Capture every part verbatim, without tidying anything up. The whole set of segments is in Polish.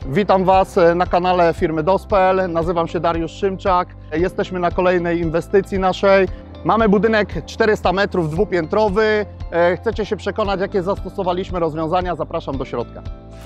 Witam Was na kanale firmy D O S kropka P L. Nazywam się Dariusz Szymczak. Jesteśmy na kolejnej inwestycji naszej. Mamy budynek czterysta metrów, dwupiętrowy. Chcecie się przekonać, jakie zastosowaliśmy rozwiązania? Zapraszam do środka.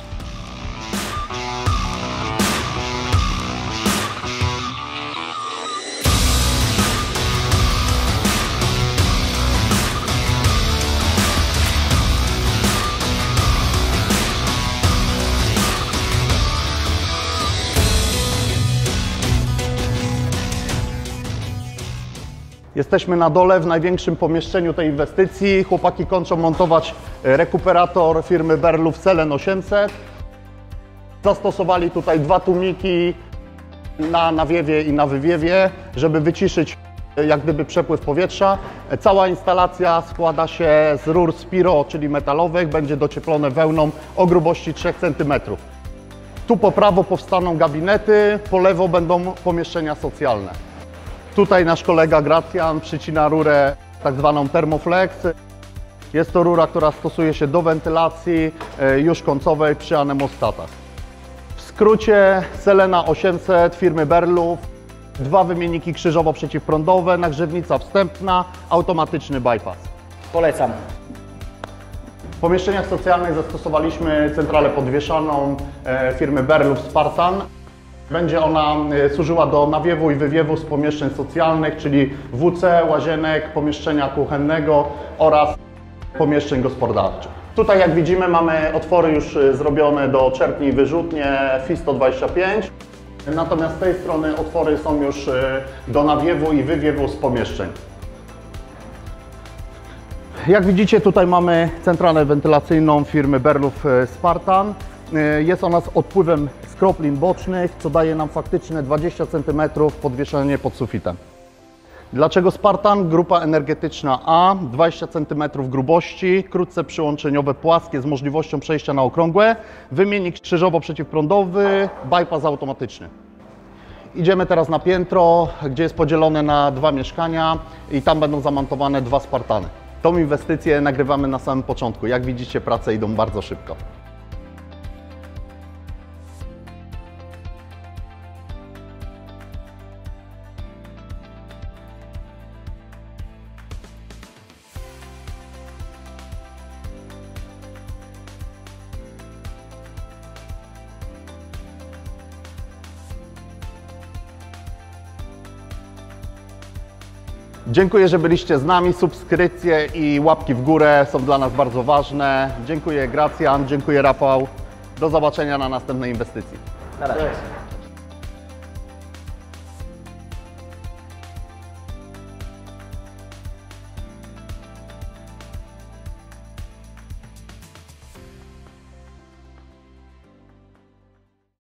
Jesteśmy na dole, w największym pomieszczeniu tej inwestycji. Chłopaki kończą montować rekuperator firmy Berluf Selen osiemset. Zastosowali tutaj dwa tłumiki na nawiewie i na wywiewie, żeby wyciszyć jak gdyby przepływ powietrza. Cała instalacja składa się z rur Spiro, czyli metalowych. Będzie docieplone wełną o grubości trzech centymetrów. Tu po prawo powstaną gabinety, po lewo będą pomieszczenia socjalne. Tutaj nasz kolega Gracjan przycina rurę tak zwaną Thermoflex. Jest to rura, która stosuje się do wentylacji już końcowej przy anemostatach. W skrócie Selena osiemset firmy Berluf, dwa wymienniki krzyżowo-przeciwprądowe, nagrzewnica wstępna, automatyczny bypass. Polecam. W pomieszczeniach socjalnych zastosowaliśmy centralę podwieszaną firmy Berluf Spartan. Będzie ona służyła do nawiewu i wywiewu z pomieszczeń socjalnych, czyli W C, łazienek, pomieszczenia kuchennego oraz pomieszczeń gospodarczych. Tutaj, jak widzimy, mamy otwory już zrobione do czerpni i wyrzutnie F I sto dwadzieścia pięć. Natomiast z tej strony otwory są już do nawiewu i wywiewu z pomieszczeń. Jak widzicie, tutaj mamy centralę wentylacyjną firmy Berluf Spartan. Jest ona z odpływem skroplin bocznych, co daje nam faktyczne dwadzieścia centymetrów podwieszenie pod sufitem. Dlaczego Spartan? Grupa energetyczna A, dwadzieścia centymetrów grubości, krótce przyłączeniowe płaskie z możliwością przejścia na okrągłe, wymiennik krzyżowo-przeciwprądowy, bypass automatyczny. Idziemy teraz na piętro, gdzie jest podzielone na dwa mieszkania i tam będą zamontowane dwa Spartany. Tą inwestycję nagrywamy na samym początku. Jak widzicie, prace idą bardzo szybko. Dziękuję, że byliście z nami. Subskrypcje i łapki w górę są dla nas bardzo ważne. Dziękuję Gracjan, dziękuję Rafał. Do zobaczenia na następnej inwestycji. Na razie.